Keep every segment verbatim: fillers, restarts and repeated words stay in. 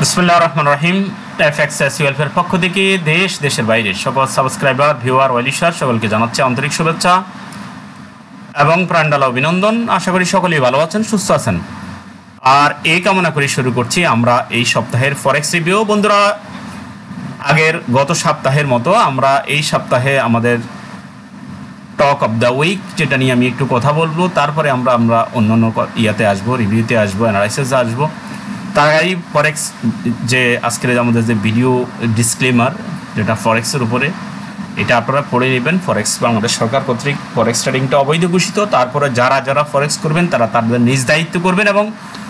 বিসমিল্লাহির রহমানির রহিম। FX welfare পক্ষ থেকে দেশ দেশের বাইরে সকল সাবস্ক্রাইবার, ভিউয়ার, ওয়েলিশার সকলকে জানাচ্ছি আন্তরিক শুভেচ্ছা এবং প্রাণঢালা অভিনন্দন। আশা করি সকলেই ভালো আছেন, সুস্থ আছেন। আর এই কামনা করে শুরু করছি আমরা এই সপ্তাহের ফরেক্স রিভিউ। বন্ধুরা, আগের গত সপ্তাহের মতো আমরা এই সপ্তাহে আমাদের টক অফ দ্য উইক, যেটা নিয়ে আমি একটু কথা বলবো, তারপরে আমরা আমরা অন্য অন্য ইয়াতে আসবো, রিভিউতে আসবো, অ্যানালাইসিসে আসবো। তার আগেই ফরেক্স যে আজকের আমাদের যে ভিডিও ডিসক্লেমার, যেটা ফরেক্সের উপরে, এটা আপনারা পড়ে নেবেন। ফরেক্স বাংলাদেশ সরকার কর্তৃক ফরেক্স ট্রেডিংটা অবৈধ ঘোষিত। তারপরে যারা যারা ফরেক্স করবেন তারা তাদের নিজ দায়িত্ব করবেন। এবং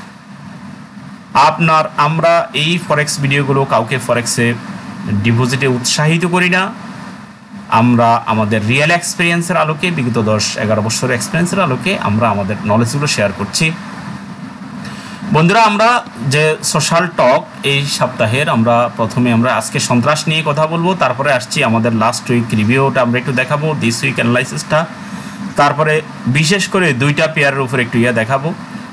আপনার আমরা এই ফরেক্স ভিডিওগুলো কাউকে ফরেক্সে ডিপোজিটে উৎসাহিত করি না। আমরা আমাদের রিয়েল এক্সপিরিয়েন্সের আলোকে, বিগত দশ এগারো বছরের এক্সপিরিয়েন্সের আলোকে আমরা আমাদের নলেজগুলো শেয়ার করছি। বন্ধুরা, আমরা যে সোশ্যাল টক এই সপ্তাহের, আমরা প্রথমে আমরা আজকে সন্ত্রাস নিয়ে কথা বলবো, তারপরে আসছি আমাদের লাস্ট উইক রিভিউটা আমরা একটু দেখাবো, দিস উইক অ্যানালাইসিসটা, তারপরে বিশেষ করে দুইটা পেয়ারের উপর একটু ইয়া দেখাবো।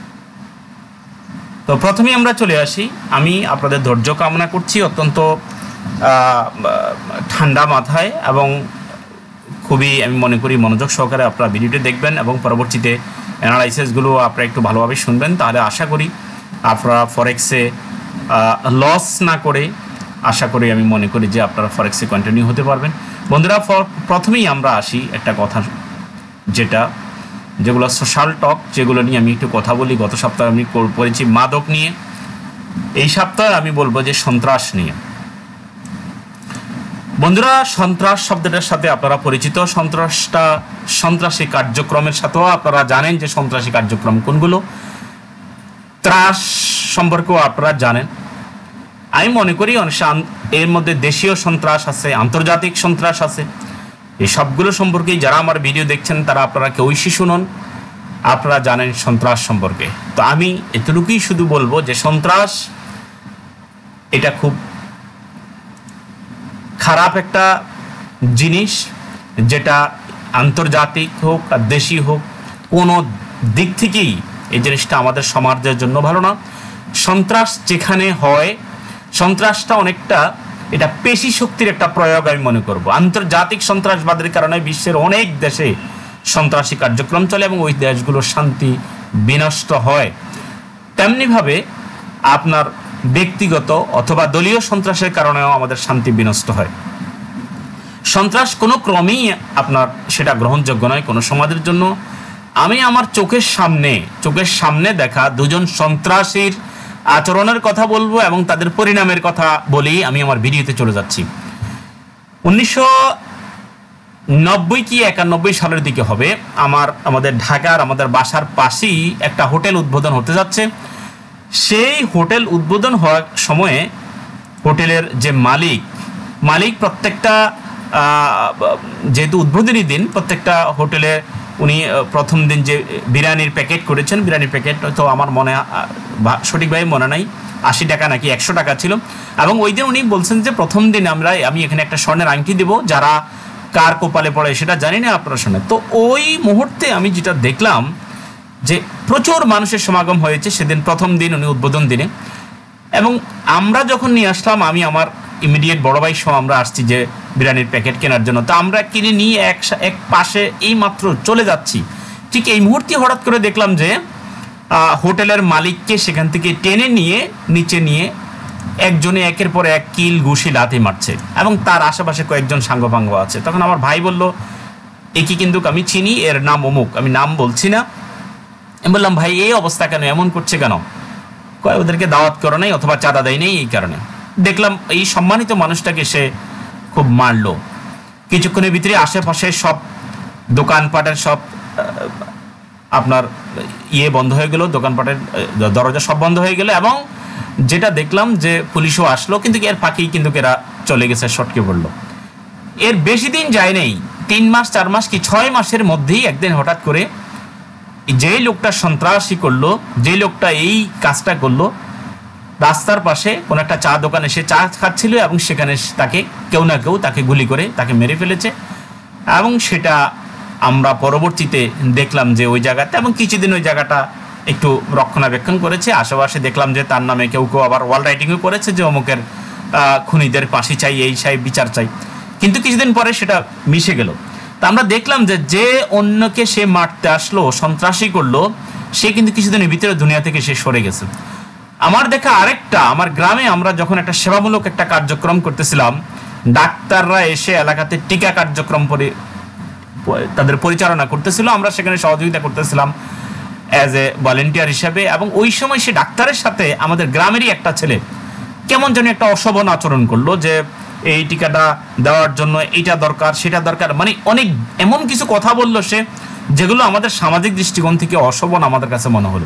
তো প্রথমেই আমরা চলে আসি। আমি আপনাদের ধৈর্য কামনা করছি অত্যন্ত ঠান্ডা মাথায়, এবং খুবই আমি মনে করি মনোযোগ সহকারে আপনারা ভিডিওটি দেখবেন এবং পরবর্তীতে অ্যানালাইসিসগুলো আপনারা একটু ভালোভাবে শুনবেন। তাহলে আশা করি আপনারা ফরেক্সে লস না করে, আশা করি আমি মনে করি যে আপনারা ফরেক্সে কন্টিনিউ হতে পারবেন। বন্ধুরা, প্রথমেই আমরা আসি একটা কথা, যেটা যেগুলো সোশ্যাল টক, যেগুলো নিয়ে আমি একটু কথা বলি। গত সপ্তাহে আমি করেছি মাদক নিয়ে, এই সপ্তাহে আমি বলবো যে সন্ত্রাস নিয়ে। বন্ধুরা, সন্ত্রাস শব্দটার সাথে আপনারা পরিচিত। সন্ত্রাসটা সন্ত্রাসী কার্যক্রমের সাথেও আপনারা জানেন যে সন্ত্রাসী কার্যক্রম কোনগুলো। ত্রাস সম্পর্কেও আপনারা জানেন। আমি মনে করি এর মধ্যে দেশীয় সন্ত্রাস আছে, আন্তর্জাতিক সন্ত্রাস আছে। এই সবগুলো সম্পর্কেই যারা আমার ভিডিও দেখছেন তারা আপনারা কেউই শিশু নন, আপনারা জানেন সন্ত্রাস সম্পর্কে। তো আমি এতটুকুই শুধু বলবো যে সন্ত্রাস এটা খুব খারাপ একটা জিনিস, যেটা আন্তর্জাতিক হোক আর দেশি হোক, কোনো দিক থেকেই এই জিনিসটা আমাদের সমাজের জন্য ভালো না। সন্ত্রাস যেখানে হয়, সন্ত্রাসটা অনেকটা এটা পেশি শক্তির একটা প্রয়োগ আমি মনে করব। আন্তর্জাতিক সন্ত্রাসবাদের কারণে বিশ্বের অনেক দেশে সন্ত্রাসী কার্যক্রম চলে এবং ওই দেশগুলোর শান্তি বিনষ্ট হয়। তেমনিভাবে আপনার ব্যক্তিগত অথবা দলীয় সন্ত্রাসের কারণেও আমাদের শান্তি বিনষ্ট হয়। সন্ত্রাস কোনো ক্রমেই আপনার সেটা গ্রহণযোগ্য নয় কোনো সমাজের জন্য। আমি আমার চোখের সামনে চোখের সামনে দেখা দুজন সন্ত্রাসীর আচরণের কথা বলবো এবং তাদের পরিণামের কথা বলি আমি আমার ভিডিওতে চলে যাচ্ছি। উনিশশো নব্বই কি একানব্বই সালের দিকে হবে, আমার আমাদের ঢাকার আমাদের বাসার পাশেই একটা হোটেল উদ্বোধন হতে যাচ্ছে। সেই হোটেল উদ্বোধন হওয়ার সময়ে হোটেলের যে মালিক মালিক প্রত্যেকটা যেহেতু উদ্বোধনী দিন, প্রত্যেকটা হোটেলে উনি প্রথম দিন যে বিরিয়ানির প্যাকেট করেছেন, বিরিয়ানির প্যাকেট তো আমার মনে সঠিকভাবে মনে নাই, আশি টাকা নাকি একশো টাকা ছিল। এবং ওই দিন উনি বলছেন যে প্রথম দিন আমরা আমি এখানে একটা স্বর্ণের আংটি দেবো, যারা কার কপালে পড়ে সেটা জানি না, আপনারা শোনেন। তো ওই মুহূর্তে আমি যেটা দেখলাম যে প্রচুর মানুষের সমাগম হয়েছে সেদিন প্রথম দিন, উনি উদ্বোধন দিনে। এবং আমরা যখন নিয়ে আসলাম, আমি আমার ইমিডিয়েট বড় ভাই সহ আমরা আসছি যে বিরিয়ানির প্যাকেট কেনার জন্য। তো আমরা কিনে নিয়ে এক এক পাশে এই মাত্র চলে যাচ্ছি, ঠিক এই মুহূর্তে হঠাৎ করে দেখলাম যে হোটেলের মালিককে সেখান থেকে টেনে নিয়ে নিচে নিয়ে একজনে একের পর এক কিল ঘুষি লাথি মারছে এবং তার আশেপাশে কয়েকজন সাঙ্গপাঙ্গ আছে। তখন আমার ভাই বলল, একে কিন্তু আমি চিনি, এর নাম অমুক, আমি নাম বলছি না। আমি বললাম, ভাই এই অবস্থা কেন, এমন করছে কেন? কয় ওদেরকে দাওয়াত করে নাই অথবা চাঁদা দেয় নেই, এই কারণে। দেখলাম এই সম্মানিত মানুষটাকে সে খুব মারলো। কিছুক্ষণের ভিতরে আশেপাশে সব দোকানপাটের সব আপনার ইয়ে বন্ধ হয়ে গেল, দোকানপাটের দরজা সব বন্ধ হয়ে গেল। এবং যেটা দেখলাম যে পুলিশও আসলো, কিন্তু এর ফাঁকেই কিন্তু এরা চলে গেছে, সটকে পড়লো। এর বেশি দিন যায় নেই, তিন মাস চার মাস কি ছয় মাসের মধ্যেই একদিন হঠাৎ করে যে লোকটা সন্ত্রাসী করলো, যে লোকটা এই কাজটা করলো, রাস্তার পাশে কোনো একটা চা দোকানে সে চা খাচ্ছিল এবং সেখানে তাকে কেউ না কেউ তাকে গুলি করে তাকে মেরে ফেলেছে। এবং সেটা আমরা পরবর্তীতে দেখলাম যে ওই জায়গাতে, এবং কিছুদিন ওই জায়গাটা একটু রক্ষণাবেক্ষণ করেছে। আশেপাশে দেখলাম যে তার নামে কেউ কেউ আবার ওয়াল রাইটিংও করেছে যে অমুকের খুনিদের ফাঁসি চাই, এই চাই, বিচার চাই। কিন্তু কিছুদিন পরে সেটা মিশে গেল। তা আমরা দেখলাম যে যে অন্যকে সে মারতে আসলো, সন্ত্রাসী করলো, সে কিন্তু কিছুদিনের ভিতরে দুনিয়া থেকে সে সরে গেছে। আমার দেখা আরেকটা, আমার গ্রামে আমরা যখন একটা সেবামূলক একটা কার্যক্রম করতেছিলাম, ডাক্তাররা এসে এলাকাতে টিকা কার্যক্রম পরি তাদের পরিচালনা করতেছিল, আমরা সেখানে সহযোগিতা করতেছিলাম অ্যাজ এ ভলেন্টিয়ার হিসাবে। এবং ওই সময় সে ডাক্তারের সাথে আমাদের গ্রামেরই একটা ছেলে কেমন যেন একটা অশোভন আচরণ করলো, যে এই টিকাটা দেওয়ার জন্য এইটা দরকার, সেটা দরকার, মানে অনেক এমন কিছু কথা বললো সে, যেগুলো আমাদের সামাজিক দৃষ্টিকোণ থেকে অশোভন আমাদের কাছে মনে হলো।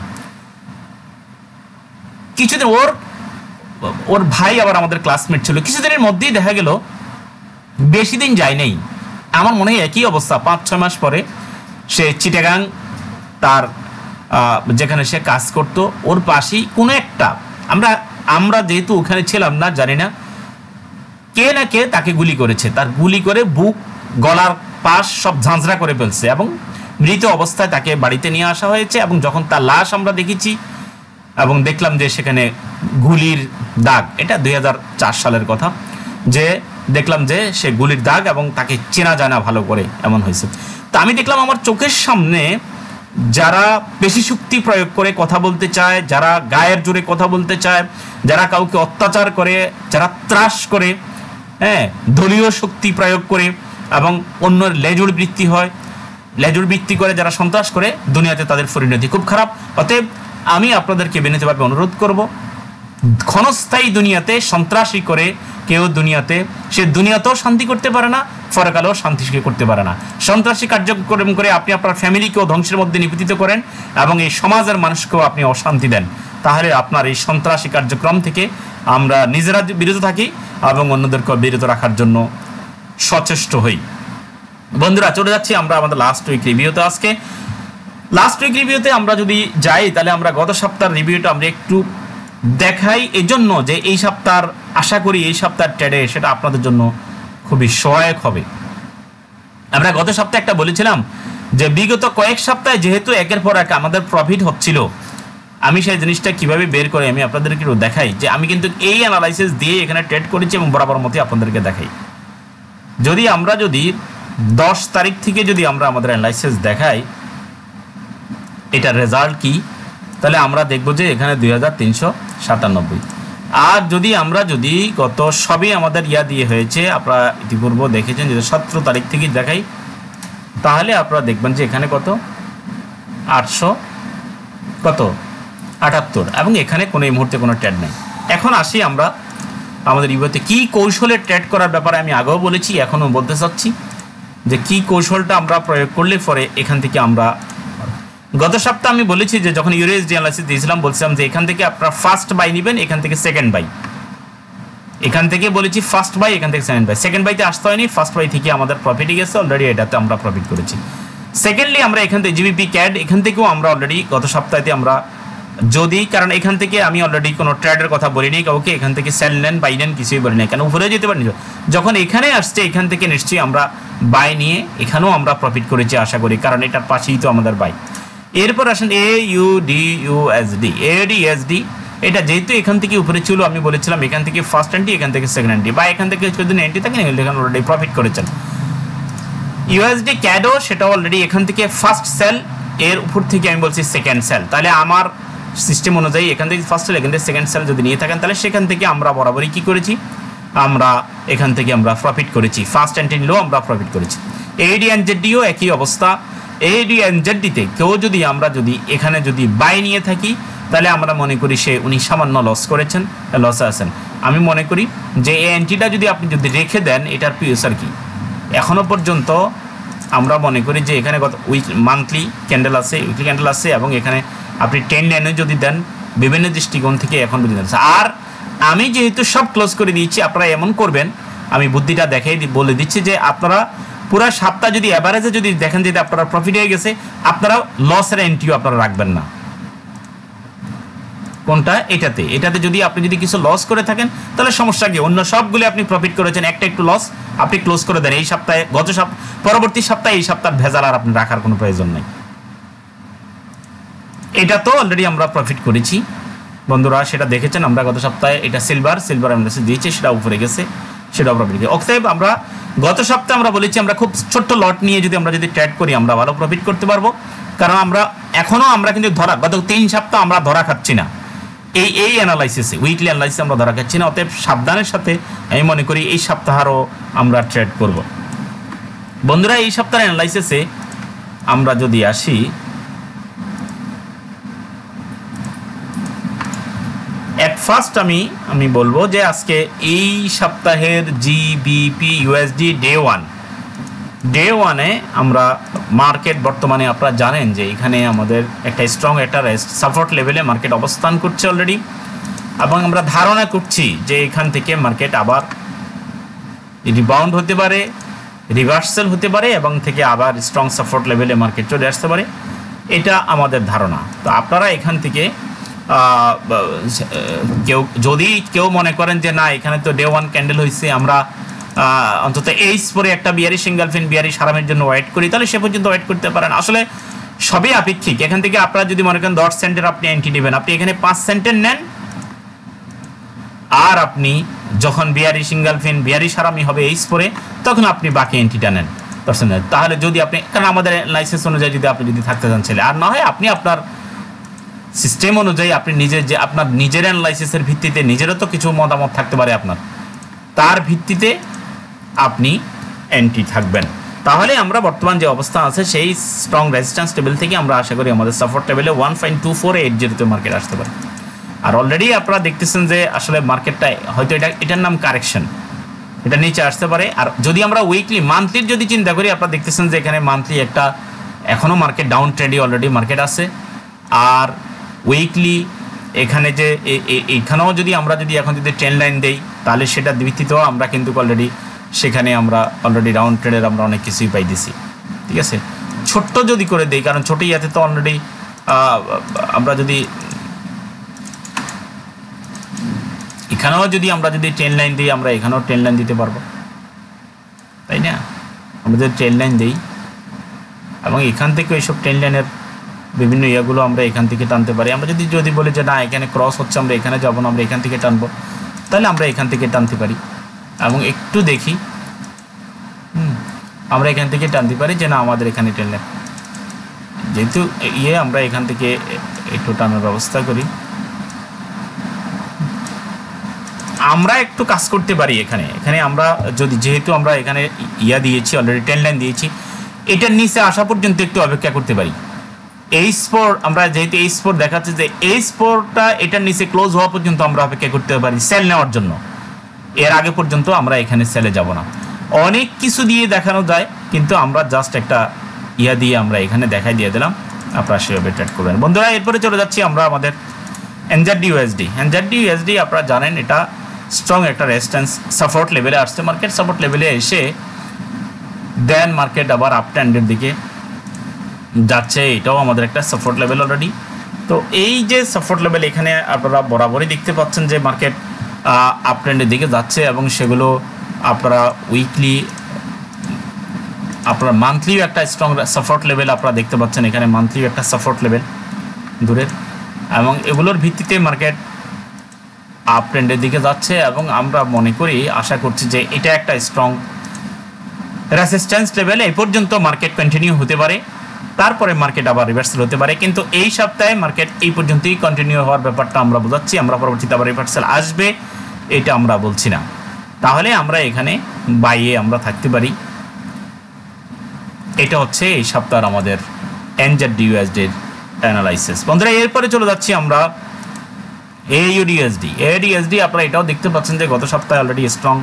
কিছুদিন ওর ওর ভাই আবার আমাদের ক্লাসমেট ছিল, কিছুদিনের মধ্যেই দেখা গেল, বেশি দিন যায় নেই, আমার মনে হয় একই অবস্থা, পাঁচ ছয় মাস পরে সে চিটাগাং তার যেখানে সে কাজ করতো ওর পাশেই কোনো একটা, আমরা আমরা যেহেতু ওখানে ছিলাম না, জানি না, কে না কে তাকে গুলি করেছে। তার গুলি করে বুক, গলার পাশ সব ঝাঁঝরা করে ফেলছে এবং মৃত অবস্থায় তাকে বাড়িতে নিয়ে আসা হয়েছে। এবং যখন তার লাশ আমরা দেখেছি এবং দেখলাম যে সেখানে গুলির দাগ, এটা দুই হাজার চার সালের কথা, যে দেখলাম যে সে গুলির দাগ এবং তাকে চেনা যায় না ভালো করে, এমন হয়েছে। তা আমি দেখলাম আমার চোখের সামনে যারা পেশি শক্তি প্রয়োগ করে কথা বলতে চায়, যারা গায়ের জোরে কথা বলতে চায়, যারা কাউকে অত্যাচার করে, যারা ত্রাস করে, হ্যাঁ, দলীয় শক্তি প্রয়োগ করে এবং অন্যের লেজুর বৃত্তি হয়, লেজুর বৃত্তি করে যারা সন্ত্রাস করে, দুনিয়াতে তাদের পরিণতি খুব খারাপ। অতএব আমি আপনাদেরকে বিনীতভাবে অনুরোধ করব, ক্ষণস্থায়ী দুনিয়াতে সন্ত্রাসী করে কেউ দুনিয়াতে, সে দুনিয়াতেও শান্তি করতে পারে না, পরকালেও শান্তি করতে পারে না। সন্ত্রাসী কার্যক্রম করে আপনি আপনার ফ্যামিলিকেও ধ্বংসের মধ্যে নিপতিত করেন এবং এই সমাজের মানুষকেও আপনি অশান্তি দেন। তাহলে আপনার এই সন্ত্রাসী কার্যক্রম থেকে আমরা নিজেরা বিরত থাকি এবং অন্যদেরকেও বিরত রাখার জন্য সচেষ্ট হই। বন্ধুরা, চলে যাচ্ছি আমরা আমাদের লাস্ট উইক রিভিউতে। আজকে লাস্ট উইক রিভিউতে আমরা যদি যাই, তাহলে আমরা গত সপ্তাহের রিভিউটা আমরা একটু দেখাই, এই জন্য যে এই সপ্তাহ, আশা করি এই সপ্তাহের ট্রেডে সেটা আপনাদের জন্য খুবই সহায়ক হবে। আমরা গত সপ্তাহে একটা বলেছিলাম যে বিগত কয়েক সপ্তাহে যেহেতু একের পর এক আমাদের প্রফিট হচ্ছিল, আমি সেই জিনিসটা কিভাবে বের করে আমি আপনাদেরকে একটু দেখাই, যে আমি কিন্তু এই অ্যানালাইসিস দিয়ে এখানে ট্রেড করেছি এবং বরাবর মতোই আপনাদেরকে দেখাই। যদি আমরা যদি দশ তারিখ থেকে যদি আমরা আমাদের অ্যানালাইসিস দেখাই এটার রেজাল্ট কি, তাহলে আমরা দেখব যে এখানে দুই হাজার তিনশো সাতানব্বই। আর যদি আমরা যদি গত সবই আমাদের ইয়া দিয়ে হয়েছে, আপনারা ইতিপূর্বে দেখেছেন, যদি সতেরো তারিখ থেকে দেখাই, তাহলে আপনারা দেখবেন যে এখানে কত, আটশো কত আটাত্তর, এবং এখানে কোনো এই মুহূর্তে কোনো ট্রেড নেই। এখন আসি আমরা আমাদের ইউতে কি কৌশলে ট্রেড করার ব্যাপারে আমি আগেও বলেছি, এখনও বলতে চাচ্ছি যে কি কৌশলটা আমরা প্রয়োগ করলে পরে এখান থেকে আমরা, গত সপ্তাহে আমি বলেছি যে যখন ইউএসডি অ্যানালাইসিস দিয়েছিলাম, বলছিলাম যে এখান থেকে আপনারা ফার্স্ট বাই নেবেন, এখান থেকে সেকেন্ড বাই, এখান থেকে বলেছি ফার্স্ট বাই, এখান থেকে সেকেন্ড বাই। সেকেন্ড বাইতে আসতে হয়নি, ফার্স্ট বাই থেকে আমাদের প্রফিটই গেছে অলরেডি, এটাতে আমরা প্রফিট করেছি। সেকেন্ডলি আমরা এখান থেকে জিবিপি ক্যাড, এখান থেকেও আমরা অলরেডি গত সপ্তাহে আমরা যদি, কারণ এখান থেকে আমি অলরেডি কোনো ট্রেডের কথা বলিনি কাউকে, এখান থেকে সেল নেন বাই নেন কিছুই বলি না, কেন উপরে যেতে পারিনি। যখন এখানে আসছে এখান থেকে নিশ্চয়ই আমরা বাই নিয়ে এখানেও আমরা প্রফিট করেছি আশা করি, কারণ এটার পাশেই তো আমাদের বাই। এরপর আসেন A U D U S D, A D S D, এটা যেহেতু এখান থেকে উপরে ছিল, আমি বলেছিলাম এখান থেকে ফার্স্ট এন্ট্রি, এখান থেকে সেকেন্ড এন্ট্রি, বা এখান থেকে যদি এন্ট্রি থাকে এখানে অলরেডি প্রফিট করেছেন। ইউএসডি ক্যাডো সেটা অলরেডি এখান থেকে ফার্স্ট সেল, এর উপর থেকে আমি বলছি সেকেন্ড সেল। তাহলে আমার সিস্টেম অনুযায়ী এখান থেকে ফার্স্ট সেল, এখান থেকে সেকেন্ড সেল যদি নিয়ে থাকেন, তাহলে সেখান থেকে আমরা বরাবরই কী করেছি, আমরা এখান থেকে আমরা প্রফিট করেছি, ফার্স্ট এন্ট্রি নিলেও আমরা প্রফিট করেছি। এডি এন্ড জেডডিও একই অবস্থা। এডি এন্ড জেডডিতে কেউ যদি আমরা যদি এখানে যদি বাই নিয়ে থাকি, তাহলে আমরা মনে করি সে উনি সামান্য লস করেছেন, লসে আছেন। আমি মনে করি যে এই এন্ট্রিটা যদি আপনি যদি রেখে দেন, এটার পিউসার কি এখনও পর্যন্ত আমরা মনে করি যে এখানে কত উইক মান্থলি ক্যান্ডেল আছে, উইকলি ক্যান্ডেল আছে, এবং এখানে আপনি টেন লাইনে যদি দেন বিভিন্ন দৃষ্টিকোণ থেকে এখন বুঝে যাচ্ছে। আর আমি যেহেতু সব ক্লোজ করে দিয়েছি, আপনারা এমন করবেন, আমি বুদ্ধিটা দেখাই বলে দিচ্ছি যে আপনারা পুরো সপ্তাহ যদি অ্যাভারেজে যদি দেখেন যে আপনারা প্রফিট হয়ে গেছে, আপনারা লসের এন্ট্রিও আপনারা রাখবেন না। কোনটা? এটাতে। এটাতে যদি আপনি যদি কিছু লস করে থাকেন তাহলে সমস্যা কি, অন্য সবগুলো আপনি প্রফিট করেছেন, একটা একটু লস আপনি ক্লোজ করে দেন এই সপ্তাহে, গত সপ্তাহ, পরবর্তী সপ্তাহে এই সপ্তাহ ভেজাল আর আপনি রাখার কোনো প্রয়োজন নেই। এটা তো অলরেডি আমরা প্রফিট করেছি বন্ধুরা, সেটা দেখেছেন আমরা গত সপ্তাহে। এটা সিলভার সিলভার অ্যানালাইসিস দিয়েছি, সেটা উপরে গেছে, সেটা প্রফিট গেছে। অতএব আমরা গত সপ্তাহে আমরা বলেছি আমরা খুব ছোট্ট লট নিয়ে যদি আমরা যদি ট্রেড করি আমরা ভালো প্রফিট করতে পারবো, কারণ আমরা এখনও আমরা কিন্তু ধরা গত তিন সপ্তাহ আমরা ধরা খাচ্ছি না এই এই অ্যানালাইসিসে, উইকলি অ্যানালাইসিসে আমরা ধরা খাচ্ছি না। অতএব সাবধানের সাথে আমি মনে করি এই সপ্তাহেরও আমরা ট্রেড করব বন্ধুরা। এই সপ্তাহের অ্যানালাইসিসে আমরা যদি আসি, এট ফার্স্ট আমি আমি বলবো যে আজকে এই সপ্তাহের GBP USD day one day ওয়ানে আমরা মার্কেট বর্তমানে আপনারা জানেন যে এখানে আমাদের একটা স্ট্রং একটা রেস্ট সাপোর্ট লেভেলে মার্কেট অবস্থান করছে অলরেডি, এবং আমরা ধারণা করছি যে এখান থেকে মার্কেট আবার রিবাউন্ড হতে পারে, রিভার্সাল হতে পারে, এবং থেকে আবার স্ট্রং সাপোর্ট লেভেলে মার্কেট চলে আসতে পারে, এটা আমাদের ধারণা। তো আপনারা এখান থেকে কেউ যদি কেউ মনে করেন যে না এখানে তো ডে ওয়ান ক্যান্ডেল হয়েছে, আমরা অন্তত এইচ পরে একটা বিয়ারি সিঙ্গেল ফিন বিয়ারি সারামের জন্য ওয়েট করি, তাহলে সে পর্যন্ত ওয়েট করতে পারেন। আসলে সবই আপেক্ষিক। এখান থেকে আপনারা যদি মনে করেন দশ সেন্টের আপনি এন্ট্রি নেবেন, আপনি এখানে পাঁচ সেন্টের নেন, আর আপনি যখন বিয়ারি সিঙ্গেল ফিন বিয়ারি সারামি হবে এইচ পরে তখন আপনি বাকি এন্ট্রিটা নেন দশ সেন্টের। তাহলে যদি আপনি, কারণ আমাদের লাইসেন্স অনুযায়ী যদি আপনি যদি থাকতে চান ছেলে, আর না হয় আপনি আপনার সিস্টেম অনুযায়ী আপনি নিজের যে আপনার নিজের অ্যানালাইসিসের ভিত্তিতে নিজেরও তো কিছু মতামত থাকতে পারে আপনার, তার ভিত্তিতে আপনি এন্ট্রি থাকবেন। তাহলে আমরা বর্তমান যে অবস্থা আছে সেই স্ট্রং রেজিস্ট্যান্স টেবিল থেকে আমরা আশা করি আমাদের সাপোর্ট টেবিলে one point two four eight জিরোতে মার্কেট আসতে পারে। আর অলরেডি আপনারা দেখতেছেন যে আসলে মার্কেটটা হয়তো এটা এটার নাম কারেকশন, এটা নিচে আসতে পারে। আর যদি আমরা উইকলি মান্থলির যদি চিন্তা করি, আপনারা দেখতেছেন যে এখানে মান্থলি একটা এখনও মার্কেট ডাউন ট্রেন্ডে অলরেডি মার্কেট আছে। আর উইকলি এখানে যে এখানেও যদি আমরা যদি এখন যদি ট্রেন্ড লাইন দেই তাহলে সেটার ভিত্তিতেও আমরা কিন্তু অলরেডি সেখানে আমরা অলরেডি রাউন্ড ট্রেডের আমরা অনেক কিছুই পাই দিছি, ঠিক আছে। ছোট্ট যদি করে দেই, কারণ ছোটো ইয়াতে তো অলরেডি আমরা যদি এখানেও যদি আমরা যদি ট্রেন্ড লাইন দিই আমরা এখানেও ট্রেন্ড লাইন দিতে পারবো, তাই না? আমরা যদি ট্রেন্ড লাইন দিই এবং এখান থেকে এইসব ট্রেন্ড লাইনের বিভিন্ন ইয়েগুলো আমরা এখান থেকে টানতে পারি। আমরা যদি যদি বলি যে না এখানে ক্রস হচ্ছে আমরা এখানে যাবো না, আমরা এখান থেকে টানবো, তাহলে আমরা এখান থেকে টানতে পারি। এবং একটু দেখি, হুম আমরা এখান থেকে টানতে পারি যে না আমাদের এখানে ট্রেন্ড লাইন, যেহেতু ইয়ে আমরা এখান থেকে একটু টানার ব্যবস্থা করি, আমরা একটু কাজ করতে পারি এখানে। এখানে আমরা যদি যেহেতু আমরা এখানে ইয়া দিয়েছি অলরেডি ট্রেন্ড লাইন দিয়েছি, এটার নিচে আসা পর্যন্ত একটু অপেক্ষা করতে পারি। এই স্পোর আমরা যেহেতু এই স্পোর দেখাচ্ছে যে এই স্পোরটা এটার নিচে ক্লোজ হওয়া পর্যন্ত আমরা অপেক্ষা করতে পারি সেল নেওয়ার জন্য, এর আগে পর্যন্ত আমরা এখানে সেলে যাব না। অনেক কিছু দিয়ে দেখানো যায়, কিন্তু আমরা জাস্ট একটা ইয়া দিয়ে আমরা এখানে দেখাই দিয়ে দিলাম, আপনারা সেভাবে ট্রেড করবেন বন্ধুরা। এরপরে চলে যাচ্ছি আমরা আমাদের এনজেডডি ইউএসডি। এনজেডডি ইউএসডি আপনারা জানেন এটা স্ট্রং একটা রেজিস্ট্যান্স সাপোর্ট লেভেলে আসছে, মার্কেট সাপোর্ট লেভেলে এসে দেন মার্কেট আবার আপ ট্রেন্ডের দিকে যাচ্ছে, এটাও আমাদের একটা সাপোর্ট লেভেল অলরেডি। তো এই যে সাপোর্ট লেভেল এখানে আপনারা বরাবরই দেখতে পাচ্ছেন যে মার্কেট আপ ট্রেন্ডের দিকে যাচ্ছে, এবং সেগুলো আপনারা উইকলি আপনারা মান্থলিও একটা স্ট্রং সাপোর্ট লেভেল আপনারা দেখতে পাচ্ছেন, এখানে মান্থলিও একটা সাপোর্ট লেভেল দূরের, এবং এগুলোর ভিত্তিতে মার্কেট আপ ট্রেন্ডের দিকে যাচ্ছে। এবং আমরা মনে করি আশা করছি যে এটা একটা স্ট্রং রেজিস্ট্যান্স লেভেল, এই পর্যন্ত মার্কেট কন্টিনিউ হতে পারে, তারপরে মার্কেট আবার রিভার্সাল হতে পারে। কিন্তু এই সপ্তাহে মার্কেট এই পর্যন্তই কন্টিনিউ হওয়ার ব্যাপারটা আমরা বোঝাচ্ছি, আমরা পরবর্তীতে আবার রিভার্সাল আসবে এটা আমরা বলছি না। তাহলে আমরা এখানে বাইয়ে আমরা থাকতে পারি। এটা হচ্ছে এই সপ্তাহের আমাদের এনজেডডি ইউএসডির অ্যানালাইসিস বন্ধুরা। এরপরে চলে যাচ্ছি আমরা এইউডিএসডি। এইউডিএসডি আপনারা এটাও দেখতে পাচ্ছেন যে গত সপ্তাহে অলরেডি স্ট্রং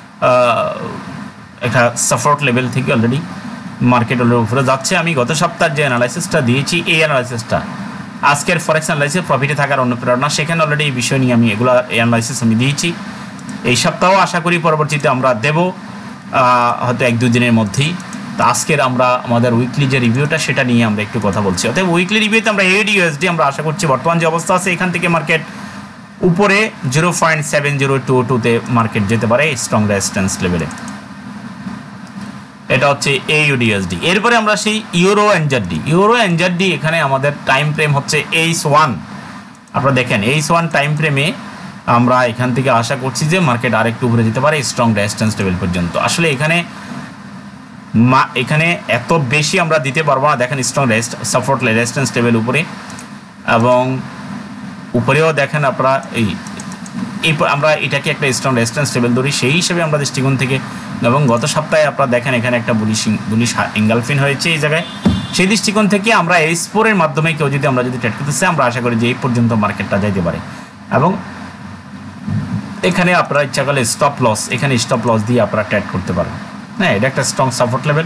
একটা সাপোর্ট লেভেল থেকে অলরেডি মার্কেট অলরেডি উপরে যাচ্ছে। আমি গত সপ্তাহের যে অ্যানালাইসিসটা দিয়েছি এই অ্যানালাইসিসটা আজকের ফরেক্স অ্যানালাইসিস প্রফিটে থাকার অনুপ্রেরণা, সেখানে অলরেডি এই বিষয় নিয়ে আমি এগুলো অ্যানালাইসিস আমি দিয়েছি। এই সপ্তাহ আশা করি পরবর্তীতে আমরা দেব হয়তো এক দুই দিনের মধ্যেই। তো আজকের আমরা আমাদের উইকলি যে রিভিউটা সেটা নিয়ে আমরা একটু কথা বলছি। অতএব উইকলি রিভিউতে আমরা এইউডিএসডি আমরা আশা করছি বর্তমান যে অবস্থা আছে এখান থেকে মার্কেট উপরে zero point seven zero two টুতে মার্কেট যেতে পারে স্ট্রং রেজিস্ট্যান্স লেভেলে। এটা হচ্ছে এইউডিএসডি। এরপরে আমরা সেই ইউরো এনজেডডি, ইউরো এনজেডডি এখানে আমাদের টাইম ফ্রেম হচ্ছে এইচ ওয়ান। আপনারা দেখেন এইচ ওয়ান টাইম ফ্রেমে আমরা এখান থেকে আশা করছি যে মার্কেট আরেকটু উপরে যেতে পারে স্ট্রং রেজিস্ট্যান্স লেভেল পর্যন্ত। আসলে এখানে মা এখানে এত বেশি আমরা দিতে পারবো না। দেখেন strong rest support resistance level উপরে, এবং উপরেও দেখেন আপনারা এই এই আমরা এটাকে একটা স্ট্রং রেজিস্ট্যান্স লেভেল ধরি সেই হিসেবে আমরা দৃষ্টিকোণ থেকে, এবং গত সপ্তাহে আপনারা দেখেন এখানে একটা বুলিশ বুলিশ এঙ্গালফিন হয়েছে এই জায়গায়। সেই দৃষ্টিকোণ থেকে আমরা এই স্পোরের মাধ্যমে কেউ যদি আমরা যদি ট্রেড করতে চাই, আমরা আশা করি যে এই পর্যন্ত মার্কেটটা যাইতে পারে। এবং এখানে আপনারা ইচ্ছা করলে স্টপ লস, এখানে স্টপ লস দিয়ে আপনারা ট্রেড করতে পারেন। হ্যাঁ, এটা একটা স্ট্রং সাপোর্ট লেভেল।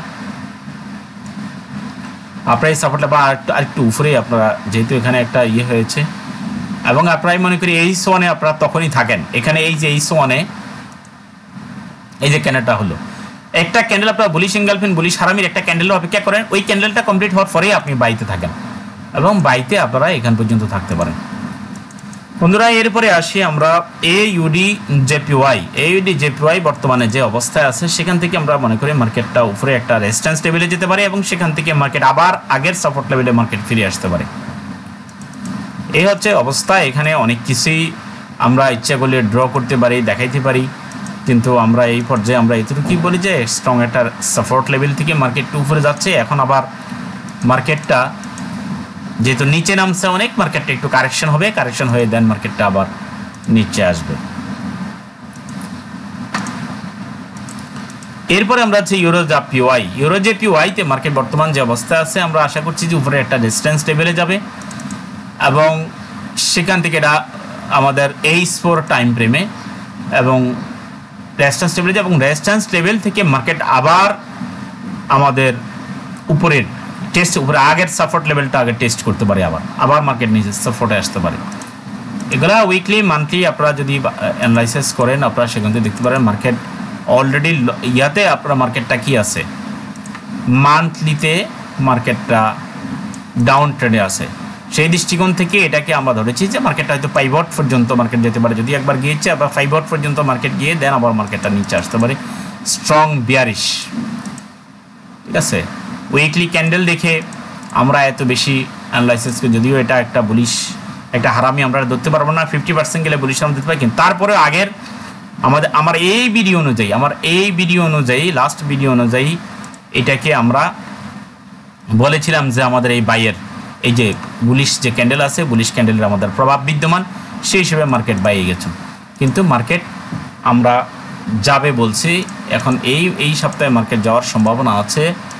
আপনারা এই সাপোর্ট লেভেল আর আরেকটু উপরে আপনারা যেহেতু এখানে একটা ইয়ে হয়েছে, এবং আপনারাই মনে করি এইচ ওয়ানে আপনারা তখনই থাকেন। এখানে এই যে এইচ ওয়ানে এই যে ক্যান্ডেলটা হলো, একটা ক্যান্ডেল আপনারা বুলিশ এঙ্গালফিন বুলিশ হারামির একটা ক্যান্ডেলের অপেক্ষা করেন, ওই ক্যান্ডেলটা কমপ্লিট হওয়ার পরেই আপনি বাইতে থাকেন, এবং বাইতে আপনারা এখান পর্যন্ত থাকতে পারেন। বন্ধুরা, এরপরে আসি আমরা এইউডি জেপিওয়াই। এইউডি জেপিওয়াই বর্তমানে যে অবস্থায় আছে সেখান থেকে আমরা মনে করি মার্কেটটা উপরে একটা রেজিস্ট্যান্স লেভেলে যেতে পারে, এবং সেখান থেকে মার্কেট আবার আগের সাপোর্ট লেভেলে মার্কেট ফিরে আসতে পারে। এই হচ্ছে অবস্থা। এখানে অনেক কিছুই আমরা ইচ্ছা করলে ড্র করতে পারি, দেখাইতে পারি, কিন্তু আমরা এই পর্যায়ে আমরা এতটুকুই বলি যে স্ট্রং একটা সাপোর্ট লেভেল থেকে মার্কেটটা উপরে যাচ্ছে। এখন আবার মার্কেটটা যেহেতু নিচে নামছে অনেক, মার্কেটটা একটু কারেকশন হবে, কারেকশন হয়ে দেন মার্কেটটা আবার নিচে আসবে। এরপরে আমরা হচ্ছে ইউরো জেপিওয়াই। ইউরো জেপিওয়াইতে মার্কেট বর্তমান যে অবস্থা আছে আমরা আশা করছি যে উপরে একটা রেজিস্ট্যান্স লেভেলে যাবে, এবং সেখান থেকে এটা আমাদের এইচ ফোর টাইম ফ্রেমে এবং রেজিস্ট্যান্স লেভেলে যাবে, এবং রেজিস্ট্যান্স লেভেল থেকে মার্কেট আবার আমাদের উপরের টেস্ট উপরে আগের সাপোর্ট লেভেলটা আগে টেস্ট করতে পারে, আবার আবার মার্কেট নিচে সাপোর্টে আসতে পারে। এগুলা উইকলি মান্থলি আপনারা যদি অ্যানালাইসিস করেন আপনারা সেখান থেকে দেখতে পারেন মার্কেট অলরেডি ইয়াতে আপনার মার্কেটটা কি আছে, মান্থলিতে মার্কেটটা ডাউন ট্রেন্ডে আছে। সেই দৃষ্টিকোণ থেকে এটাকে আমরা ধরেছি যে মার্কেটটা হয়তো ফাইভ আউট পর্যন্ত মার্কেট যেতে পারে, যদি একবার গিয়েছে আবার ফাইভ আউট পর্যন্ত মার্কেট গিয়ে দেন আবার মার্কেটটা নিচে আসতে পারে স্ট্রং বিয়ারিশ। ঠিক আছে, উইকলি ক্যান্ডেল দেখে আমরা এত বেশি অ্যানালাইসিস করি, যদিও এটা একটা বুলিশ একটা হারামি আমরা ধরতে পারবো না, ফিফটি পার্সেন্ট গেলে বুলিশ আমরা দিতে পারি, কিন্তু তারপরে আগের আমাদের আমার এই ভিডিও অনুযায়ী আমার এই ভিডিও অনুযায়ী লাস্ট ভিডিও অনুযায়ী এটাকে আমরা বলেছিলাম যে আমাদের এই বাইয়ের এই যে বুলিশ যে ক্যান্ডেল আছে, বুলিশ ক্যান্ডেলের আমাদের প্রভাব বিদ্যমান, সেই হিসেবে মার্কেট বাইয়ে গেছে। কিন্তু মার্কেট আমরা যাবে বলছি, এখন এই এই সপ্তাহে মার্কেট যাওয়ার সম্ভাবনা আছে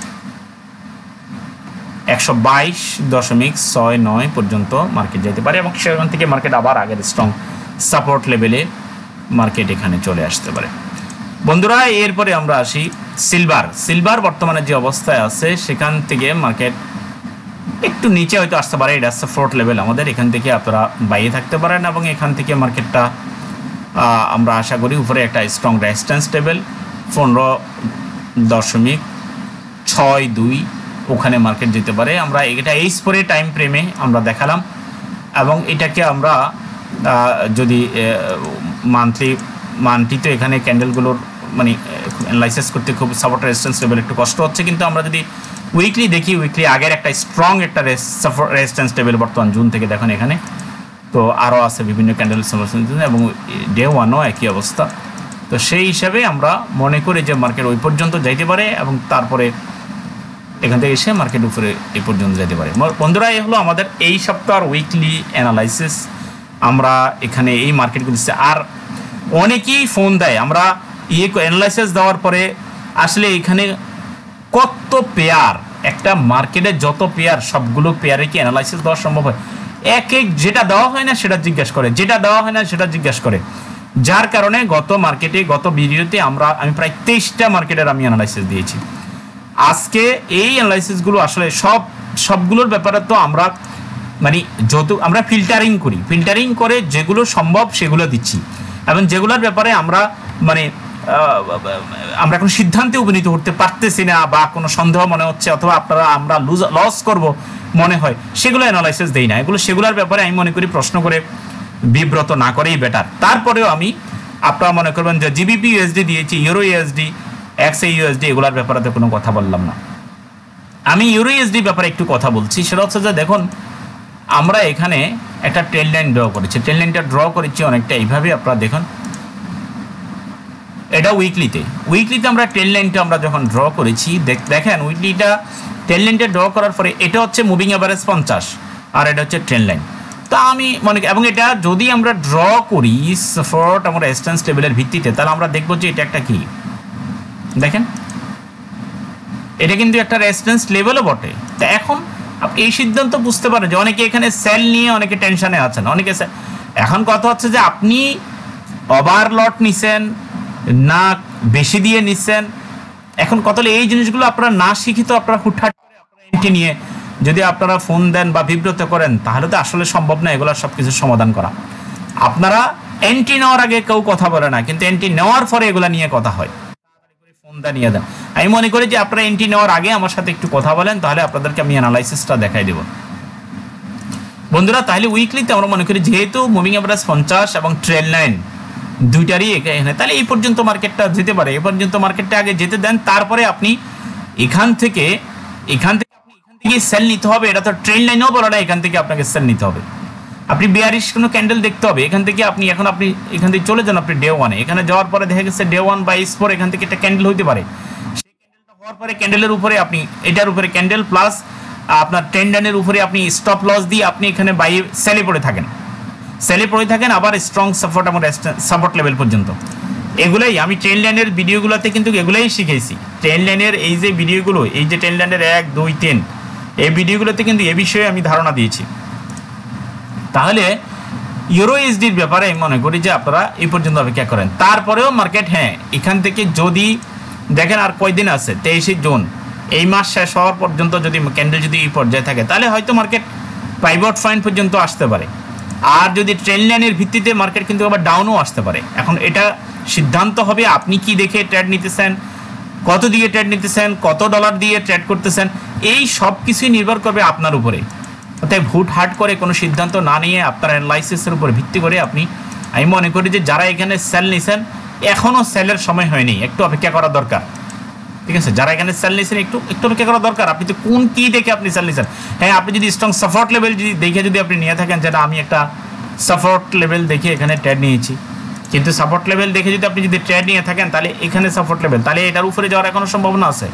একশো বাইশ দশমিক ছয় নয় পর্যন্ত মার্কেট যেতে পারে, এবং সেখান থেকে মার্কেট আবার আগের স্ট্রং সাপোর্ট লেভেলে মার্কেট এখানে চলে আসতে পারে। বন্ধুরা, এরপরে আমরা আসি সিলভার। সিলভার বর্তমানে যে অবস্থায় আছে সেখান থেকে মার্কেট একটু নিচে হয়তো আসতে পারে, এটা সাপোর্ট লেভেল আমাদের, এখান থেকে আপনারা বাইরে থাকতে পারেন, এবং এখান থেকে মার্কেটটা আমরা আশা করি উপরে একটা স্ট্রং রেজিস্ট্যান্স লেভেল পনেরো দশমিক ছয় দুই ওখানে মার্কেট যেতে পারে। আমরা এটা এই স্পোরে টাইম ফ্রেমে আমরা দেখালাম, এবং এটাকে আমরা যদি মান্থলি মান্থলিতে এখানে ক্যান্ডেলগুলোর মানে অ্যানালাইসিস করতে খুব সাপোর্ট রেজিস্ট্যান্স লেভেল একটু কষ্ট হচ্ছে, কিন্তু আমরা যদি উইকলি দেখি উইকলি আগের একটা স্ট্রং একটা রেজিস্ট্যান্স লেভেল বর্তমান জুন থেকে দেখেন এখানে তো আরও আছে বিভিন্ন ক্যান্ডেল এবং ডে ওয়ানও একই অবস্থা। তো সেই হিসাবে আমরা মনে করি যে মার্কেট ওই পর্যন্ত যাইতে পারে, এবং তারপরে এখান থেকে এসে মার্কেট উপরে এই পর্যন্ত যেতে পারে। বন্ধুরা, এই হলো আমাদের এই সপ্তাহের উইকলি অ্যানালাইসিস। আমরা এখানে এই মার্কেটগুলিতে আর অনেকেই ফোন দেয়, আমরা ইয়ে অ্যানালাইসিস দেওয়ার পরে আসলে এখানে কত পেয়ার, একটা মার্কেটে যত পেয়ার সবগুলো পেয়ারে কি অ্যানালাইসিস দেওয়া সম্ভব হয়? এক এক যেটা দেওয়া হয় না সেটা জিজ্ঞাসা করে, যেটা দেওয়া হয় না সেটা জিজ্ঞাসা করে, যার কারণে গত মার্কেটে গত ভিডিওতে আমরা আমি প্রায় তেইশটা মার্কেটের আমি অ্যানালাইসিস দিয়েছি। আজকে এই অ্যানালাইসিসগুলো আসলে সব সবগুলোর ব্যাপারে তো আমরা মানে যত আমরা ফিল্টারিং করি, ফিল্টারিং করে যেগুলো সম্ভব সেগুলো দিচ্ছি, এবং যেগুলোর ব্যাপারে আমরা মানে আমরা কোনো সিদ্ধান্তে উপনীত করতে পারতেছি না বা কোনো সন্দেহ মনে হচ্ছে অথবা আপনারা আমরা লুজ লস করব মনে হয়, সেগুলো অ্যানালাইসিস দেই না। এগুলো সেগুলোর ব্যাপারে আমি মনে করি প্রশ্ন করে বিব্রত না করেই বেটার। তারপরেও আমি আপনারা মনে করবেন যে জিবিপি ইউএসডি দিয়েছি, euro USD X A USD এগুলোর ব্যাপারে তো কোনো কথা বললাম না। আমি ইউরো ইউএসডি ব্যাপারে একটু কথা বলছি। সেটা হচ্ছে যে দেখুন, আমরা এখানে একটা ট্রেন লাইন ড্র করেছি। ট্রেন লাইনটা ড্র করেছি অনেকটা এইভাবে, আপনারা দেখুন এটা উইকলিতে উইকলিতে আমরা ট্রেন লাইনটা আমরা যখন ড্র করেছি দেখেন, উইকলিটা ট্রেন লাইনটা ড্র করার পরে এটা হচ্ছে মুভিং অ্যাভারেজ পঞ্চাশ আর এটা হচ্ছে ট্রেন লাইন। তা আমি মনে এবং এটা যদি আমরা ড্র করি সাপোর্ট আমরা রেজিস্ট্যান্স টেবিলের ভিত্তিতে, তাহলে আমরা দেখব যে এটা একটা কি, দেখেন এটা কিন্তু একটা রেজিস্ট্যান্স লেভেলও বটে। তা এখন আপনি এই সিদ্ধান্ত বুঝতে পারেন যে অনেকে এখানে সেল নিয়ে অনেকে টেনশনে আছেন, অনেকে এখন কথা হচ্ছে যে আপনি ওভারলট নিছেন না বেশি দিয়ে নিচ্ছেন। এখন কত এই জিনিসগুলো আপনারা না শিখিত আপনারা হুটহাট করে আপনারা এন্ট্রি নিয়ে যদি আপনারা ফোন দেন বা বিব্রত করেন, তাহলে তো আসলে সম্ভব না এগুলো সব কিছু সমাধান করা। আপনারা এন্ট্রি নেওয়ার আগে কেউ কথা বলে না, কিন্তু এন্ট্রি নেওয়ার পরে এগুলো নিয়ে কথা হয়। ফোন দা নিয়ে দেন। আমি মনে করি যে আপনারা এন্ট্রি নেওয়ার আগে আমার সাথে একটু কথা বলেন, তাহলে আপনাদেরকে আমি অ্যানালাইসিসটা দেখাই দেব বন্ধুরা। তাহলে উইকলিতে আমরা মনে করি যেহেতু মুভিং অ্যাভারেজ পঞ্চাশ এবং ট্রেন লাইন দুইটারই এখানে, তাহলে এই পর্যন্ত মার্কেটটা যেতে পারে। এই পর্যন্ত মার্কেটটা আগে যেতে দেন, তারপরে আপনি এখান থেকে এখান থেকে আপনি এখান থেকে সেল নিতে হবে। এটা তো ট্রেন লাইনেও বলা না, এখান থেকে আপনাকে সেল নিতে হবে। আপনি বিয়ারিশ কোনো ক্যান্ডেল দেখতে হবে এখান থেকে। আপনি এখন আপনি এখান থেকে চলে যান আপনি ডে ওয়ানে, এখানে যাওয়ার পরে দেখা গেছে ডে ওয়ান বাইশ পর এখান থেকে একটা ক্যান্ডেল হইতে পারে। সেই ক্যান্ডেলটা হওয়ার পরে ক্যান্ডেলের উপরে আপনি এটার উপরে ক্যান্ডেল প্লাস আপনার ট্রেন লাইনের উপরে আপনি স্টপ লস দিয়ে আপনি এখানে বাই সেলে পড়ে থাকেন সেলে পড়ে থাকেন আবার স্ট্রং সাপোর্ট এবং সাপোর্ট লেভেল পর্যন্ত। এগুলোই আমি ট্রেন লাইনের ভিডিওগুলোতে কিন্তু এগুলোই শিখেছি। ট্রেন লাইনের এই যে ভিডিওগুলো, এই যে ট্রেন লাইনের এক দুই তিন এই ভিডিওগুলোতে কিন্তু এ বিষয়ে আমি ধারণা দিয়েছি। তাহলে ইউরো ইউএসডির ব্যাপারে আমি মনে করি যে আপনারা এই পর্যন্ত অপেক্ষা করেন। তারপরেও মার্কেট হ্যাঁ এখান থেকে যদি দেখেন আর কয়দিন আছে, তেইশে জুন এই মাস শেষ হওয়ার পর্যন্ত যদি ক্যান্ডেল যদি এই পর্যায়ে থাকে, তাহলে হয়তো মার্কেট পাইভট পয়েন্ট পর্যন্ত আসতে পারে। আর যদি ট্রেন লাইনের ভিত্তিতে মার্কেট কিন্তু আবার ডাউনও আসতে পারে। এখন এটা সিদ্ধান্ত হবে আপনি কি দেখে ট্রেড নিতেছেন, কত দিয়ে ট্রেড নিতেছেন, কত ডলার দিয়ে ট্রেড করতেছেন, এই সব কিছুই নির্ভর করবে আপনার উপরে। অর্থাৎ হুট হাট করে কোনো সিদ্ধান্ত না নিয়ে আপনার অ্যানালাইসিসের উপর ভিত্তি করে আপনি, আমি মনে করি যে যারা এখানে সেল নিছেন এখনও সেলের সময় হয়নি, একটু অপেক্ষা করা দরকার। ঠিক আছে, যারা এখানে সেল নিয়েছেন একটু একটু অপেক্ষা করা দরকার। আপনি তো কোন কি দেখে আপনি সেল নিয়েছেন? হ্যাঁ, আপনি যদি স্ট্রং সাপোর্ট লেভেল যদি দেখে যদি আপনি নিয়ে থাকেন, যেটা আমি একটা সাপোর্ট লেভেল দেখে এখানে ট্রেড নিয়েছি, কিন্তু সাপোর্ট লেভেল দেখে যদি আপনি যদি ট্রেড নিয়ে থাকেন, তাহলে এখানে সাপোর্ট লেভেল, তাহলে এটার উপরে যাওয়ার এখনো সম্ভাবনা আছে,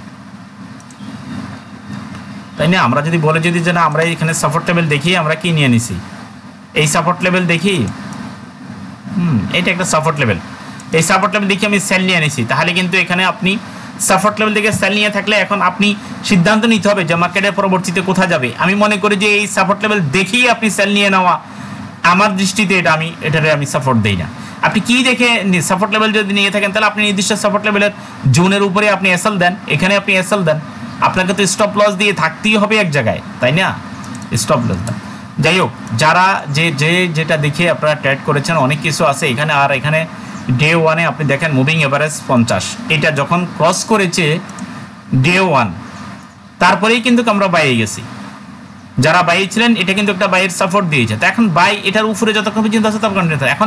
তাই না? আমরা যদি বলে যদি যে না আমরা এখানে সাপোর্ট লেভেল দেখি, আমরা কি নিয়ে নিছি, এই সাপোর্ট লেভেল দেখি, হুম এটা একটা সাপোর্ট লেভেল, এই সাপোর্ট লেভেল দেখি আমি সেল নিয়ে নিছি, তাহলে কিন্তু এখানে আপনি সাপোর্ট লেভেল দেখে সেল নিয়ে থাকলে এখন আপনি সিদ্ধান্ত নিতে হবে যে মার্কেটের পরবর্তীতে কোথায় যাবে। আমি মনে করি যে এই সাপোর্ট লেভেল দেখেই আপনি সেল নিয়ে নেওয়া, আমার দৃষ্টিতে এটা আমি এটারে আমি সাপোর্ট দিই না। আপনি কি দেখে সাপোর্ট লেভেল যদি নিয়ে থাকেন, তাহলে আপনি নির্দিষ্ট সাপোর্ট লেভেলের জোনের উপরে আপনি এসএল দেন, এখানে আপনি এসএল দেন, আপনাকে তো স্টপ লস দিয়ে থাকতেই হবে এক জায়গায়, তাই না? স্টপ লস দেন। যাই হোক, যারা যে যে যেটা দেখে আপনারা ট্রেড করেছেন অনেক কিছু আছে এখানে। আর এখানে ডে ওয়ানে আপনি দেখেন মুভিং এভারেজ পঞ্চাশ, এটা যখন ক্রস করেছে ডে ওয়ান, তারপরেই কিন্তু আমরা বাইরে গেছি। যারা বাই ছিলেন এটা কিন্তু একটা বাইয়ের সাপোর্ট দিয়েছে। তো এখন বাই এটার উপরে যতক্ষণ পর্যন্ত আছে ততক্ষণ এখন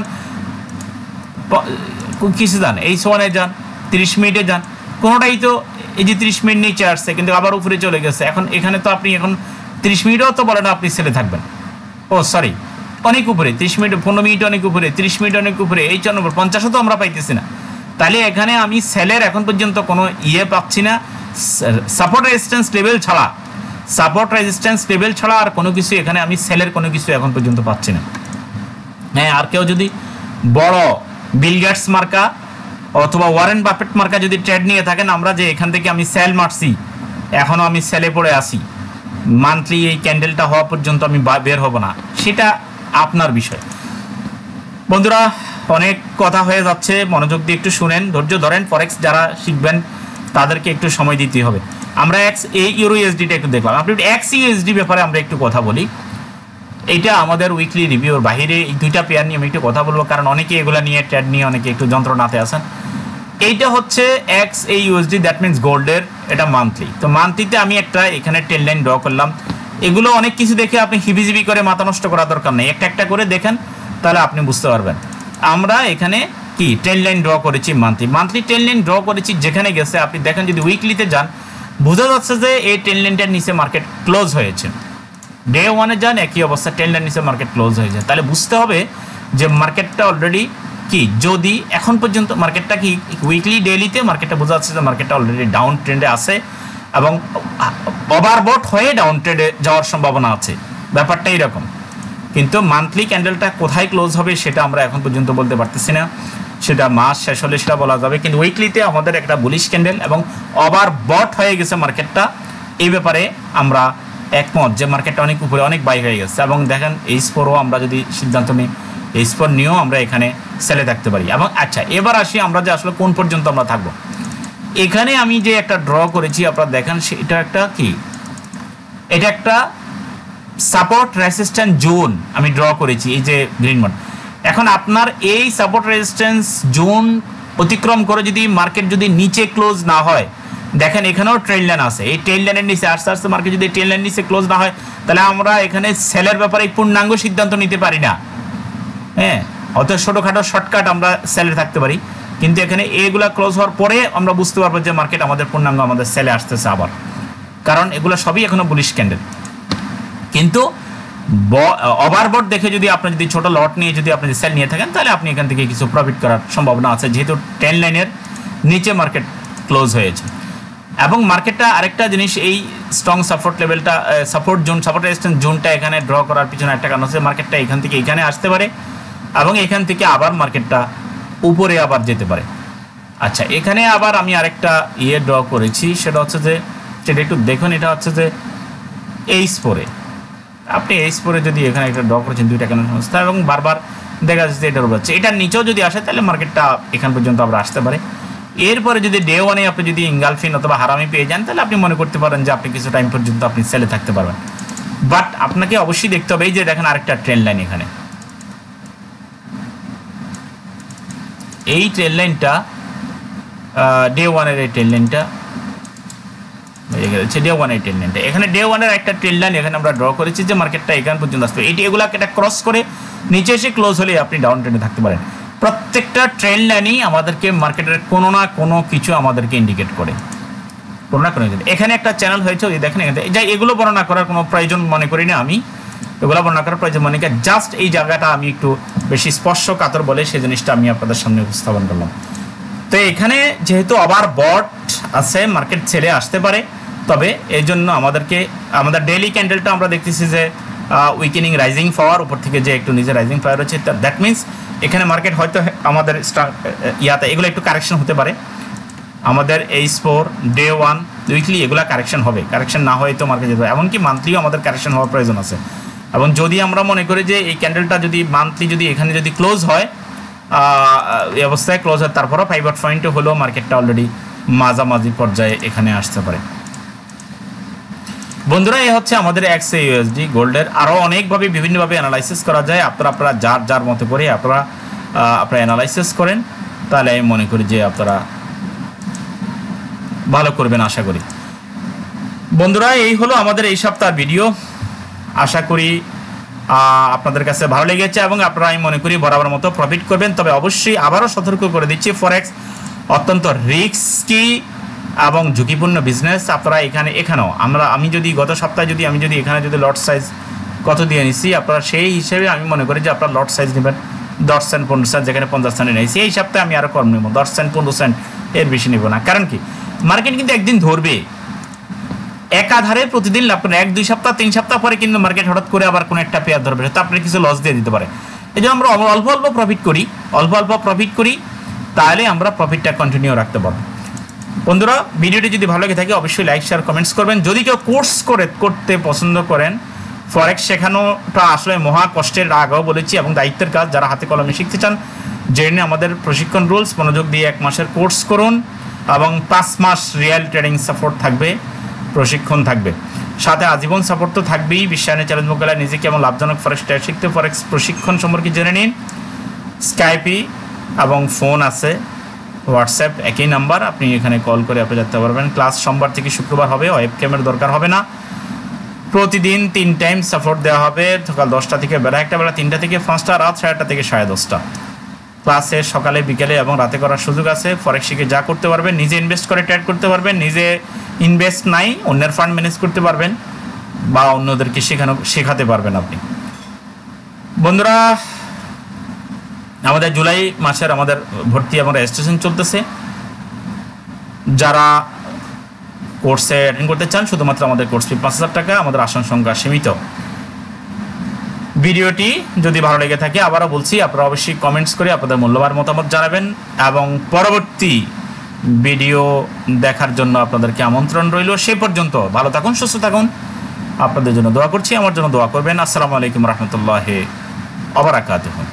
কিছু যান, এই সোয়ানে যান, তিরিশ মিনিটে যান, কোনোটাই তো এই যে তিরিশ মিনিট নিচে আসছে কিন্তু আবার উপরে চলে গেছে। এখন এখানে তো আপনি এখন তিরিশ মিনিটও তো বলে না আপনি সেলে থাকবেন, ও সরি অনেক উপরে, তিরিশ মিনিট পনেরো মিনিট অনেক উপরে, তিরিশ মিনিট অনেক উপরে, এই জন্য পঞ্চাশও তো আমরা পাইতেছি না। তাহলে এখানে আমি সেলের এখন পর্যন্ত কোনো ইয়ে পাচ্ছি না, সাপোর্ট রেজিস্ট্যান্স লেভেল ছাড়া, সাপোর্ট রেজিস্ট্যান্স লেভেল ছাড়া আর কোনো কিছু এখানে আমি সেলের কোনো কিছু এখন পর্যন্ত পাচ্ছি না। হ্যাঁ, আর কেউ যদি বড় বিল গেটস মার্কা অথবা ওয়ারেন বাফেট মার্কা যদি ট্রেড নিয়ে থাকেন, আমরা যে এখান থেকে আমি সেল মারছি, এখনও আমি সেলে পড়ে আসি, মান্থলি এই ক্যান্ডেলটা হওয়া পর্যন্ত আমি বের হব না, সেটা আপনার বিষয়। বন্ধুরা, অনেক কথা হয়ে যাচ্ছে, মনোযোগ দিয়ে একটু শুনেন, ধৈর্য ধরেন। ফরেক্স যারা শিখবেন তাদেরকে একটু সময় দিতে হবে। আমরা এক্স এই ইউরো ইউএসডিটা একটু দেখলাম, আপনি এক্স ইউএসডি ব্যাপারে আমরা একটু কথা বলি। এইটা আমাদের উইকলি রিভিউর বাইরে এই দুইটা পেয়ার নিয়ে আমি একটু কথা বলবো, কারণ অনেকে এগুলো নিয়ে ট্রেড নিয়ে অনেকে একটু যন্ত্রণাতে আছেন। এইটা হচ্ছে এক্স এই ইউএসডি, দ্যাট মিনস গোল্ডের, এটা মান্থলি। তো মান্থলিতে আমি একটা এখানে টেন লাইন ড্র করলাম। এগুলো অনেক কিছু দেখে আপনি হিবিজিবি করে মাথা নষ্ট করার দরকার নেই, একটা একটা করে দেখেন, তাহলে আপনি বুঝতে পারবেন। আমরা এখানে কি ট্রেন লাইন ড্র করেছি monthly monthly trend line draw করেছি, যেখানে গেছে আপনি দেখেন যদি উইকলিতে যান বোঝা যাচ্ছে যে এই ট্রেন লাইনটার নিচে মার্কেট ক্লোজ হয়েছে। ডে ওয়ানে যান একই অবস্থা, ট্রেন লাইন নিচে মার্কেট ক্লোজ হয়ে যায়। তাহলে বুঝতে হবে যে মার্কেটটা অলরেডি কি, যদি এখন পর্যন্ত মার্কেটটা কি উইকলি ডেইলিতে মার্কেটটা বোঝা যাচ্ছে যে মার্কেটটা অলরেডি ডাউন ট্রেন্ডে আছে এবং ওভারবট হয়ে ডাউন ট্রেন্ডে যাওয়ার সম্ভাবনা আছে, ব্যাপারটা এইরকম। কিন্তু মান্থলি ক্যান্ডেলটা কোথায় ক্লোজ হবে সেটা আমরা এখন পর্যন্ত বলতে পারতেছি না, সেটা মাস শেষ হলে সেটা বলা যাবে। কিন্তু উইকলিতে আমাদের একটা বুলিশ ক্যান্ডেল এবং ওভারবট হয়ে গেছে মার্কেটটা, এই ব্যাপারে আমরা একমত যে মার্কেটটা অনেক উপরে অনেক বাই হয়ে গেছে। এবং দেখেন এইচ ফোরও আমরা যদি সিদ্ধান্ত নিই, এইচ ফোর নিয়েও আমরা এখানে সেলে থাকতে পারি। এবং আচ্ছা এবার আসি আমরা যে আসলে কোন পর্যন্ত আমরা থাকবো। এখানে আমি যে একটা ড্র করেছি আপনারা দেখেন, এটা একটা কি, এটা একটা সাপোর্ট রেজিস্ট্যান্স জোন আমি ড্র করেছি, এই যে গ্রিন বোর্ড। এখন আপনার এই সাপোর্ট রেজিস্ট্যান্স জোন অতিক্রম করে যদি মার্কেট যদি নিচে ক্লোজ না হয়, দেখেন এখানেও ট্রেন লাইন আছে, এই ট্রেন লাইনের নিচে আস্তে আস্তে মার্কেট যদি ট্রেন লাইন নিচে ক্লোজ না হয়, তাহলে আমরা এখানে সেলের ব্যাপারে পূর্ণাঙ্গ সিদ্ধান্ত নিতে পারি না। হ্যাঁ, অত ছোটোখাটো শর্টকাট আমরা সেলে থাকতে পারি, কিন্তু এখানে এগুলা ক্লোজ হওয়ার পরে আমরা বুঝতে পারবো যে মার্কেট আমাদের পূর্ণাঙ্গ আমাদের সেলে আসতেছে আবার, কারণ এগুলো সবই এখনো বুলিশ ক্যান্ডেল। কিন্তু ওভারবট দেখে যদি আপনি যদি ছোট লট নিয়ে যদি আপনি সেল নিয়ে থাকেন, তাহলে আপনি এখান থেকে কিছু প্রফিট করার সম্ভাবনা আছে, যেহেতু ট্রেন লাইনের নিচে মার্কেট ক্লোজ হয়েছে। এবং মার্কেটটা আরেকটা জিনিস, এই স্ট্রং সাপোর্ট লেভেলটা সাপোর্ট জোন সাপোর্ট রেজিস্ট্যান্স জোনটা এখানে ড্র করার পিছনে একটা কারণ হচ্ছে মার্কেটটা এখান থেকে এখানে আসতে পারে এবং এখান থেকে আবার মার্কেটটা উপরে আবার যেতে পারে। আচ্ছা, এখানে আবার আমি আরেকটা ইয়ে ড্র করেছি, সেটা হচ্ছে যে সেটা একটু দেখুন, এটা হচ্ছে যে এইচ ফোরে আপনি এইচ ফোরে যদি এখানে একটা ড্র করেছেন দুইটা কেন সংস্থা এবং বারবার দেখা যাচ্ছে এটার উপর, এটার নিচেও যদি আসে তাহলে মার্কেটটা এখান পর্যন্ত আবার আসতে পারে। এরপরে যদি ডে ওয়ানে আপনি যদি ইঙ্গালফিন অথবা হারামি পেয়ে যান, তাহলে আপনি মনে করতে পারেন যে আপনি কিছু টাইম পর্যন্ত আপনি সেলে থাকতে পারবেন। বাট আপনাকে অবশ্যই দেখতে হবে, এই যে দেখেন আরেকটা ট্রেন লাইন, এখানে এই ট্রেন লাইনটা ডে ওয়ানের এই ট্রেন লাইনটা ডে ওয়ানের ট্রেন লাইনটা এখানে ডে ওয়ানের একটা ট্রেন লাইন এখানে আমরা ড্র করেছি যে মার্কেটটা এখান পর্যন্ত আসবে, এটি এগুলাকে এটা ক্রস করে নিচে এসে ক্লোজ হলে আপনি ডাউন ট্রেন্ডে থাকতে পারেন। প্রত্যেকটা ট্রেন লাইনই আমাদেরকে মার্কেটের কোনো না কোনো কিছু আমাদেরকে ইন্ডিকেট করে, কোনো না কোনো। এখানে একটা চ্যানেল হয়েছে ওই দেখেন, এখানে যা এগুলো বর্ণনা করার কোনো প্রয়োজন মনে করি না আমি, এগুলো বর্ণনা করার প্রয়োজন মনে করি, জাস্ট এই জায়গাটা আমি একটু বেশি স্পর্শ কাতর বলে সেই জিনিসটা আমি আপনাদের সামনে উপস্থাপন করলাম। তো এখানে যেহেতু আবার বট আছে, মার্কেট ছেড়ে আসতে পারে, তবে এই জন্য আমাদেরকে আমাদের ডেইলি ক্যান্ডেলটা আমরা দেখতেছি যে উইকেনিং রাইজিং পাওয়ার উপর থেকে যে একটু নিজে রাইজিং পাওয়ার হচ্ছে, দ্যাট মিনস এখানে মার্কেট হয়তো আমাদের ইয়াতে এগুলো একটু কারেকশন হতে পারে। আমাদের H four day one weekly এগুলা কারেকশন হবে, কারেকশন না হয় তো মার্কেট যেতে, এমনকি মান্থলিও আমাদের কারেকশন হওয়ার প্রয়োজন আছে। এবং যদি আমরা মনে করি যে এই ক্যান্ডেলটা যদি মান্থলি যদি এখানে যদি ক্লোজ হয়, এই অবস্থায় ক্লোজ হয়, তারপরও ফাইভ আউট পয়েন্টে হলেও মার্কেটটা অলরেডি মাঝামাঝি পর্যায়ে এখানে আসতে পারে। বন্ধুরা, এই হচ্ছে আমাদের এক্স ইউএসডি গোল্ডের। আরও অনেকভাবে বিভিন্নভাবে অ্যানালাইসিস করা যায়, আপনারা আপনারা যার যার মতো করে আপনারা আপনারা অ্যানালাইসিস করেন, তাহলে আমি মনে করি যে আপনারা ভালো করবেন আশা করি। বন্ধুরা, এই হলো আমাদের এই সপ্তাহের ভিডিও, আশা করি আপনাদের কাছে ভালো লেগেছে এবং আপনারা আমি মনে করি বরাবর মতো প্রফিট করবেন। তবে অবশ্যই আবারও সতর্ক করে দিচ্ছি, ফরেক্স অত্যন্ত রিস্কি এবং ঝুঁকিপূর্ণ বিজনেস। আপনারা এখানে এখানেও আমরা আমি যদি গত সপ্তাহে যদি আমি যদি এখানে যদি লট সাইজ কত দিয়ে নিছি, আপনারা সেই হিসেবে আমি মনে করি যে আপনারা লট সাইজ নেবেন দশ সেন্ট পনেরো সেন্ট, যেখানে পঞ্চাশ সেন্টে নিয়েছি এই সপ্তাহে আমি আরও কম নেব, দশ সেন্ট পনেরো সেন্ট, এর বেশি নেব না। কারণ কি, মার্কেট কিন্তু একদিন ধরবে, একাধারে প্রতিদিন লাভ করেন, এক দুই সপ্তাহ তিন সপ্তাহ পরে কিন্তু মার্কেট হঠাৎ করে আবার কোনো একটা পেয়ার ধরবে, তো আপনার কিছু লস দিয়ে দিতে পারে। এই জন্য আমরা অল্প অল্প প্রফিট করি, অল্প অল্প প্রফিট করি, তাহলে আমরা প্রফিটটা কন্টিনিউ রাখতে পারবো। বন্ধুরা, ভিডিওটি যদি ভালো লাগে থাকে অবশ্যই লাইক শেয়ার কমেন্টস করবেন। যদি কেউ কোর্স করে করতে পছন্দ করেন, ফরেক্স শেখানোটা আসলে মহা কষ্টের, আগেও বলেছি, এবং দায়িত্বের কাজ। যারা হাতে কলমে শিখতে চান, জেনে আমাদের প্রশিক্ষণ রুলস মনোযোগ দিয়ে এক মাসের কোর্স করুন এবং পাঁচ মাস রিয়েল ট্রেডিং সাপোর্ট থাকবে, প্রশিক্ষণ থাকবে, সাথে আজীবন সাপোর্ট তো থাকবেই। বিশ্বায়নের চ্যালেঞ্জ মোকাবেলায় নিজেকে এবং লাভজনক ফরেক্স ট্রেড শিখতে ফরেক্স প্রশিক্ষণ সম্পর্কে জেনে নিন। স্কাইপি এবং ফোন আছে, হোয়াটসঅ্যাপ একই নাম্বার, আপনি এখানে কল করে আপনি যেতে পারবেন। ক্লাস সোমবার থেকে শুক্রবার হবে, ওয়েব ক্যামেরার দরকার হবে না। প্রতিদিন তিন টাইম সাপোর্ট দেওয়া হবে, সকাল দশটা থেকে বেলা একটা, বেলা তিনটা থেকে পাঁচটা, রাত সাড়ে আটটা থেকে সাড়ে দশটা। ক্লাসে সকালে বিকেলে এবং রাতে করার সুযোগ আছে। ফরেক্স শিখে যা করতে পারবেন, নিজে ইনভেস্ট করে ট্রেড করতে পারবেন, নিজে ইনভেস্ট নাই অন্যের ফান্ড ম্যানেজ করতে পারবেন বা অন্যদেরকে শেখানো শেখাতে পারবেন আপনি। বন্ধুরা, আমাদের জুলাই মাসের আমাদের ভর্তি এবং রেজিস্ট্রেশন চলতেছে। যারা কোর্সে অ্যাটেন্ড করতে চান শুধুমাত্র আমাদের কোর্স ফি পাঁচ হাজার টাকা, আমাদের আসন সংখ্যা সীমিত। ভিডিওটি যদি ভালো লেগে থাকে আবারও বলছি আপনারা অবশ্যই কমেন্টস করে আপনাদের মূল্যবান মতামত জানাবেন এবং পরবর্তী ভিডিও দেখার জন্য আপনাদেরকে আমন্ত্রণ রইল। সে পর্যন্ত ভালো থাকুন, সুস্থ থাকুন, আপনাদের জন্য দোয়া করছি, আমার জন্য দোয়া করবেন। আসসালামু আলাইকুম রহমতুল্লাহ ওয়া বারাকাতুহু।